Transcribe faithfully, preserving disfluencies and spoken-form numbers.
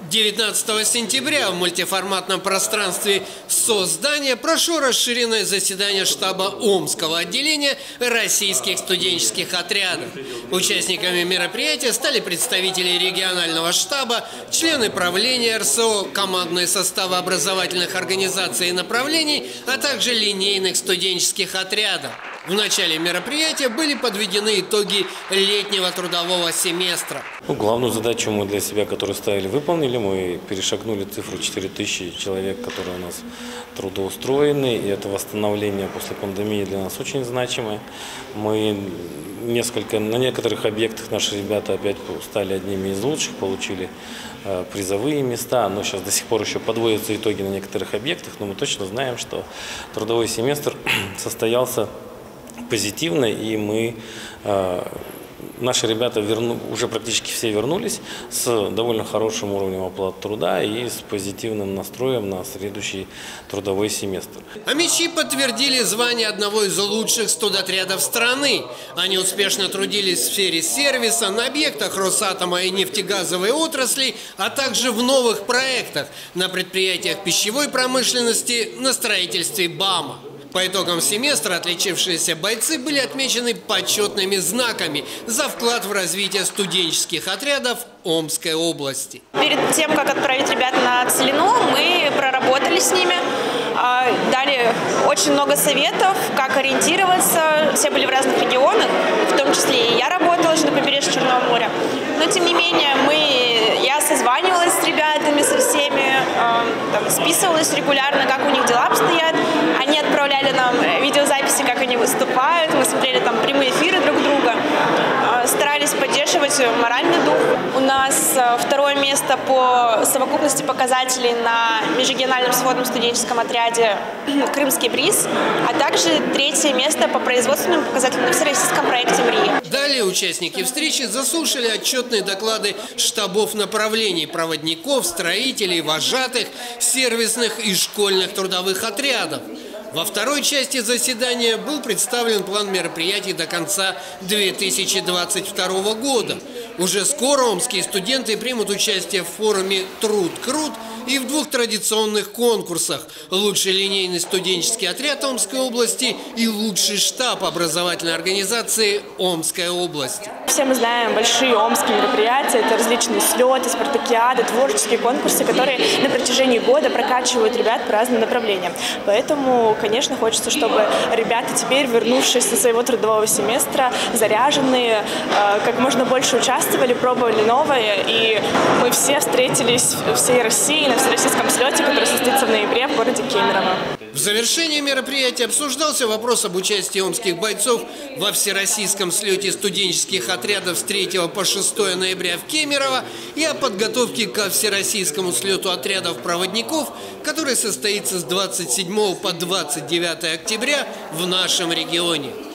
девятнадцатого сентября в мультиформатном пространстве соцздания прошло расширенное заседание штаба Омского отделения российских студенческих отрядов. Участниками мероприятия стали представители регионального штаба, члены правления эр эс о, командные составы образовательных организаций и направлений, а также линейных студенческих отрядов. В начале мероприятия были подведены итоги летнего трудового семестра. Ну, главную задачу мы для себя, которую ставили, выполнили. Мы перешагнули цифру четыре тысячи человек, которые у нас трудоустроены. И это восстановление после пандемии для нас очень значимое. Мы несколько, на некоторых объектах наши ребята опять стали одними из лучших, получили э, призовые места. Но сейчас до сих пор еще подводятся итоги на некоторых объектах. Но мы точно знаем, что трудовой семестр состоялся позитивно, и мы, э, наши ребята верну, уже практически все вернулись с довольно хорошим уровнем оплаты труда и с позитивным настроем на следующий трудовой семестр. Омичи подтвердили звание одного из лучших студотрядов страны. Они успешно трудились в сфере сервиса, на объектах Росатома и нефтегазовой отрасли, а также в новых проектах на предприятиях пищевой промышленности, на строительстве БАМа. По итогам семестра отличившиеся бойцы были отмечены почетными знаками за вклад в развитие студенческих отрядов Омской области. Перед тем, как отправить ребят на Целину, мы проработали с ними, дали очень много советов, как ориентироваться. Все были в разных регионах, в том числе и я работала же на побережье Черного моря. Но тем не менее, мы, я созванивалась с ребятами, со всеми, там, списывалась регулярно, как у них дела обстоят. Они отправляли нам видеозаписи, как они выступают. Мы смотрели там прямые эфиры друг друга, старались поддерживать моральный дух. У нас второе место по совокупности показателей на межрегиональном сводном студенческом отряде «Крымский бриз», а также третье место по производственным показателям на всероссийском проекте МРИ. Далее участники встречи заслушали отчетные доклады штабов направлений, проводников, строителей, вожатых, сервисных и школьных трудовых отрядов. Во второй части заседания был представлен план мероприятий до конца две тысячи двадцать второго года. Уже скоро омские студенты примут участие в форуме «Труд крут» и в двух традиционных конкурсах – «Лучший линейный студенческий отряд Омской области» и «Лучший штаб образовательной организации Омской области». Все мы знаем большие омские мероприятия, это различные слеты, спартакиады, творческие конкурсы, которые на протяжении года прокачивают ребят по разным направлениям. Поэтому, конечно, хочется, чтобы ребята теперь, вернувшись со своего трудового семестра, заряженные, как можно больше участвовали, пробовали новое. И мы все встретились всей России на всероссийском слете, который состоится в ноябре в городе Кемерово. В завершении мероприятия обсуждался вопрос об участии омских бойцов во всероссийском слете студенческих отрядов с третьего по шестое ноября в Кемерово и о подготовке ко всероссийскому слету отрядов проводников, который состоится с двадцать седьмого по двадцать девятое октября в нашем регионе.